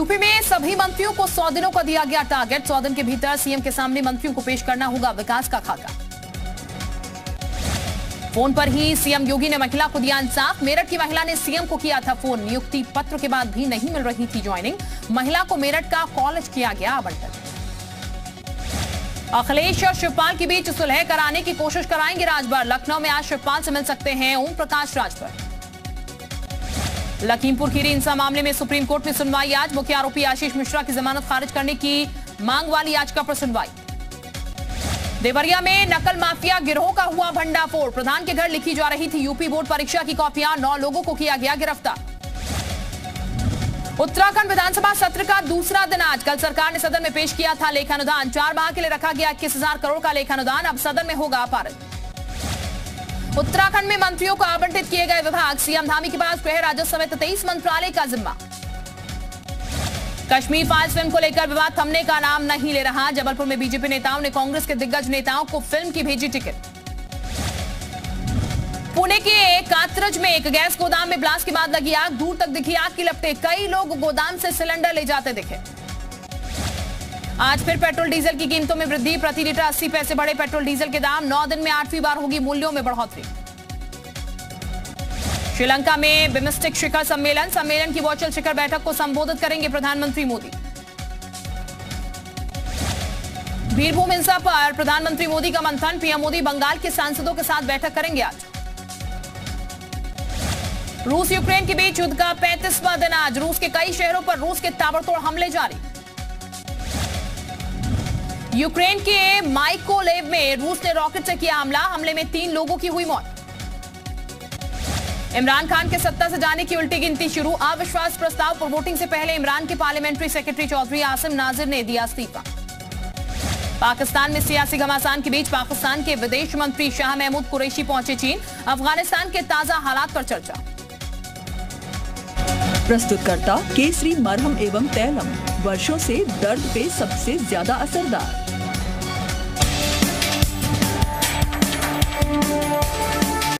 UP में सभी मंत्रियों को 100 दिनों का दिया गया टारगेट। 100 दिन के भीतर सीएम के सामने मंत्रियों को पेश करना होगा विकास का खाका। फोन पर ही सीएम योगी ने महिला को दिया इंसाफ। मेरठ की महिला ने सीएम को किया था फोन। नियुक्ति पत्र के बाद भी नहीं मिल रही थी ज्वाइनिंग। महिला को मेरठ का कॉलेज किया गया आवंटन। अखिलेश और शिवपाल के बीच सुलह कराने की कोशिश कराएंगे राजभर। लखनऊ में आज शिवपाल से मिल सकते हैं ओम प्रकाश राजभर। लखीमपुर खीरी हिंसा मामले में सुप्रीम कोर्ट में सुनवाई आज। मुख्य आरोपी आशीष मिश्रा की जमानत खारिज करने की मांग वाली याचिका पर सुनवाई। देवरिया में नकल माफिया गिरोह का हुआ भंडाफोड़। प्रधान के घर लिखी जा रही थी यूपी बोर्ड परीक्षा की कॉपियां। 9 लोगों को किया गया गिरफ्तार। उत्तराखंड विधानसभा सत्र का दूसरा दिन आज। कल सरकार ने सदन में पेश किया था लेखानुदान। 4 माह के लिए रखा गया 21,000 करोड़ का लेखानुदान। अब सदन में होगा पारित। उत्तराखंड में मंत्रियों को आवंटित किए गए विभाग। सीएम धामी के पास गृह राजस्व समेत 23 मंत्रालय का जिम्मा। कश्मीर फाइल्स फिल्म को लेकर विवाद थमने का नाम नहीं ले रहा। जबलपुर में बीजेपी नेताओं ने कांग्रेस के दिग्गज नेताओं को फिल्म की भेजी टिकट। पुणे के कात्रज में एक गैस गोदाम में ब्लास्ट के बाद लगी आग। दूर तक दिखी आग की लपटें। कई लोग गोदाम से सिलेंडर ले जाते दिखे। आज फिर पेट्रोल डीजल की कीमतों में वृद्धि। प्रति लीटर 80 पैसे बढ़े पेट्रोल डीजल के दाम। 9 दिन में 8वीं बार होगी मूल्यों में बढ़ोतरी। श्रीलंका में बिम्स्टेक शिखर सम्मेलन की वर्चुअल शिखर बैठक को संबोधित करेंगे प्रधानमंत्री मोदी। बीरभूम हिंसा पर प्रधानमंत्री मोदी का मंथन। पीएम मोदी बंगाल के सांसदों के साथ बैठक करेंगे आज। रूस यूक्रेन के बीच युद्ध का 35वां दिन आज। रूस के कई शहरों पर रूस के ताबड़तोड़ हमले जारी। यूक्रेन के माइकोलेव में रूस ने रॉकेट से किया हमला। हमले में 3 लोगों की हुई मौत। इमरान खान के सत्ता से जाने की उल्टी गिनती शुरू। अविश्वास प्रस्ताव पर वोटिंग से पहले इमरान के पार्लियामेंट्री सेक्रेटरी चौधरी आसिम नाजिर ने दिया इस्तीफा। पाकिस्तान में सियासी घमासान के बीच पाकिस्तान के विदेश मंत्री शाह महमूद कुरैशी पहुंचे चीन। अफगानिस्तान के ताजा हालात पर चर्चा। प्रस्तुतकर्ता केसरी मरहम एवं तैलम, वर्षों से दर्द पे सबसे ज्यादा असरदार।